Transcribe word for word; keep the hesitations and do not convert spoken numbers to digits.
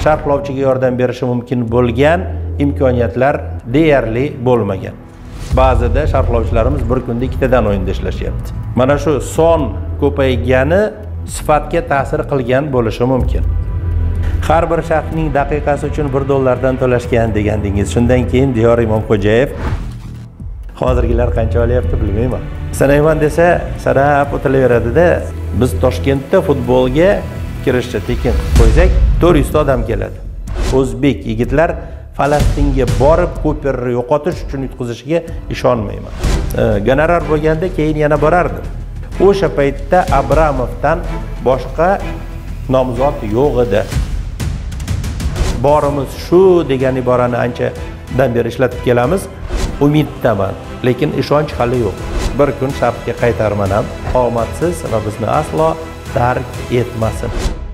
sharhlovchiga yordam berishi mumkin bo'lgan imkoniyatlar deyarli bo'lmagan. Ba'zida sharhlovchilarimiz bir kunda ikkitadan o'yinda ishlashyapti. Mana shu son ko'paygani sifatga ta'sir qilgan bo'lishi mumkin. Har bir sharhning daqiqasi uchun bir dollardan to'lashgan degandingiz. Shundan keyin Diyor Imomxo'jayev hozirgilar qancha olyapti bilmayman. Sanayman desa, sanab o'tilaveradi-da. Biz Toshkentda futbolga kirishcha tekin qo'ysak, to'rt yuz ta odam keladi. O'zbek yigitlar Falastinga borib Kuperni yo'qotish uchun yutqizishiga ishonmayman. Gonorar bo'lganda keyin yana borardi. O'sha paytda Abramovdan boshqa nomzod yo'q edi. Borimiz shu degan iborani anchadan beri ishlatib kelamiz. Umiddaman, lekin ishonch hali yo'q. Bir kun sharhga qaytarman ham, omadsiz va bizni aslo tark etmasin.